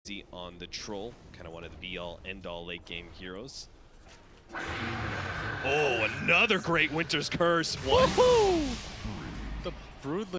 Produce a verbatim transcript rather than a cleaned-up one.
on the troll, kind of one of the be-all, end-all late game heroes. Oh, another great Winter's Curse. Woohoo! The Brood